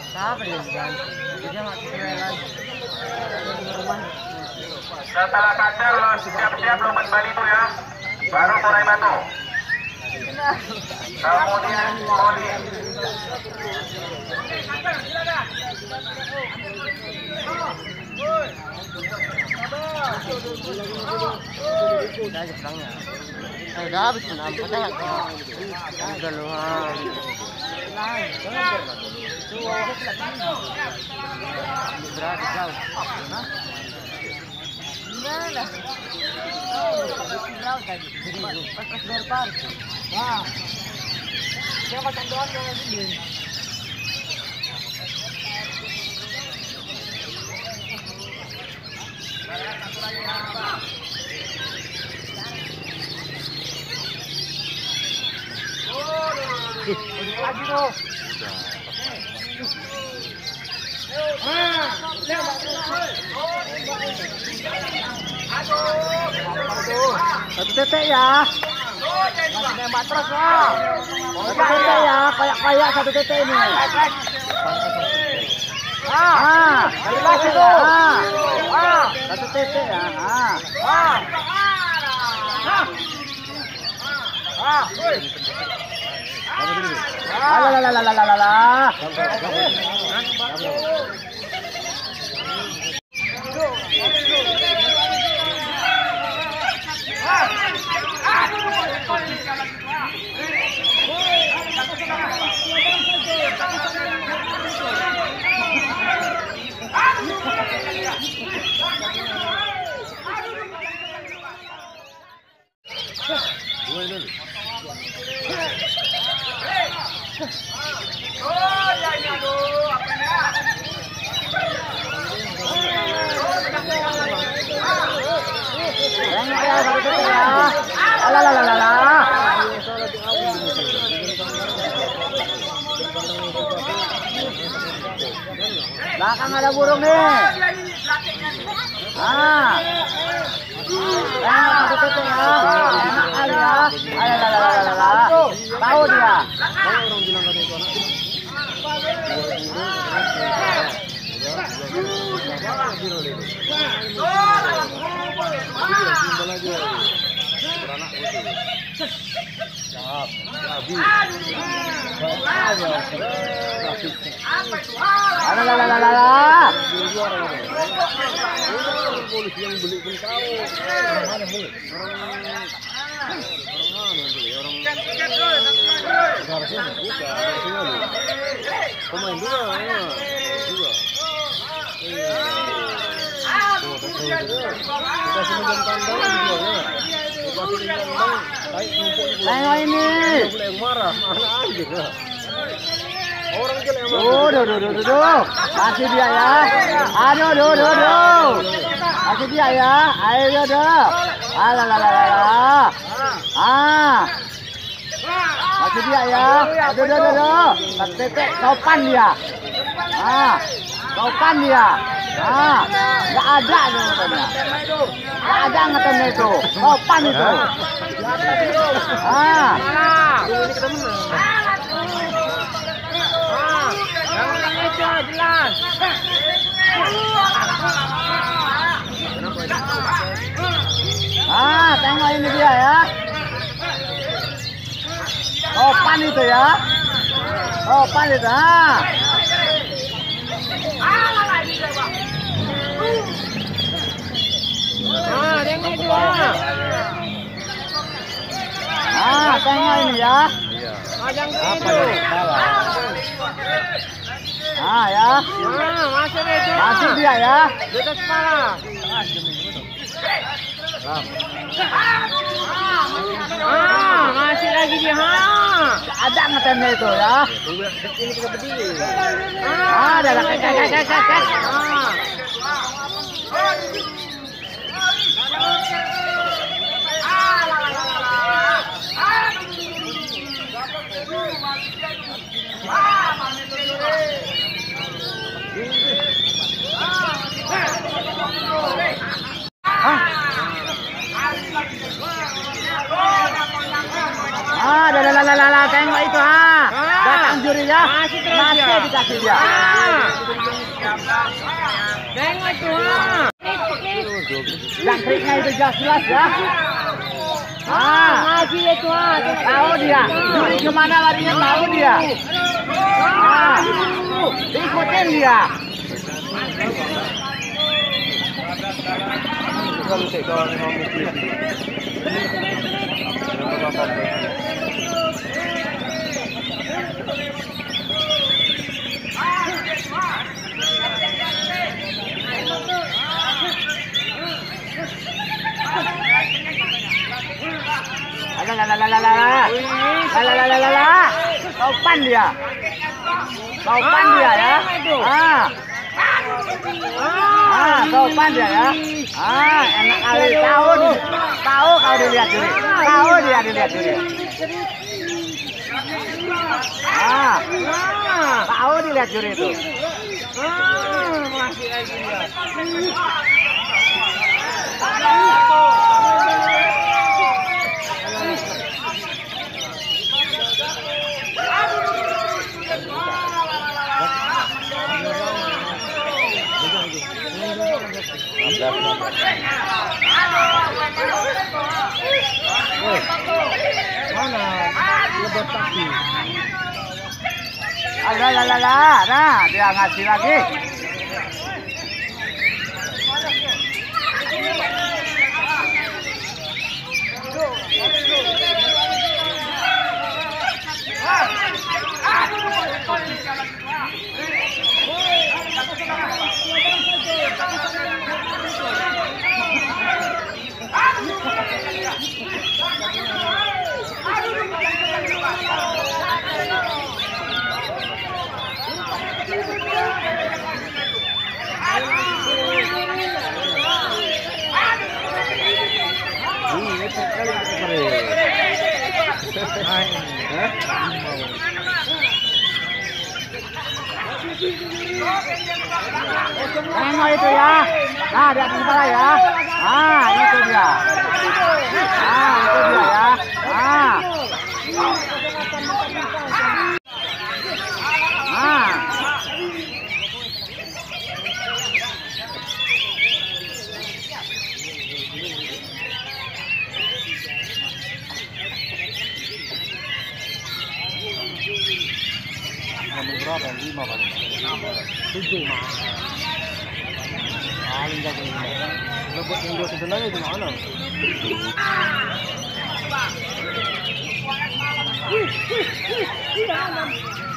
Setelah kacer lo siap-siap lo kembali itu ya, baru mulai batu. Kemudian body. Udah habis menambah dah. Udah luang. Berat jauh. Enggak lah. Oh, jauh tadi. Pas berpar. Wah. Dia macam doang yang ini. Lagi tuh. Satu titik ya. Masih nembak terus lah. Satu titik ya, kayak satu titik ini. Jelas itu. Satu titik ya. Belakang ada burung nih. Enak satu titik ya. Enak kali ya. Tahu dia. Polisi yang beli pun tahu. Mana beli? Pemain juga. Tengok ini. Marah, orang jelek Duh. Masih dia ya. Aduh. Masih dia ya. Ayo dah. Masih dia ya. Aduh. Tetek sopan dia. Sopan dia. Enggak ada katanya. Enggak ada ngetemnya itu. Sopan itu. Jelas. Tengok ini dia ya. Sopan itu ya. Sopan itu. Tengok itu ya. Tengok ini ya. Apa itu? Ya. Masih dia ya. Di atas kepala. Masih lagi dia. Ada ngetemnya itu ya. Ini kita berdiri. Ada lah. Tengok itu datang juri ya. ya. Masih terus Masih ya. dikasih dia. Tengok tuh. Jangkriknya itu jelas ya. Masih itu Tahu dia. Juri kemana larinya tahu dia. Ikutin dia. Kalau saya kawan dengan muslim. Sopan dia. Sopan dia ya. Sopan dia ya. Enak kali tahu kau dilihat juri. Tahu dia dilihat juri. Tahu dilihat juri itu. Masih lagi dia. Mana? Lebat kaki. Nah, dia ngasih lagi. Tengok itu ya. Nah, di atas kepala ya. Itu dia. Itu dia ya. Berapa? 5 paling. 7 mah. Paling jago 5. Lebat yang 2 sebenarnya di mana?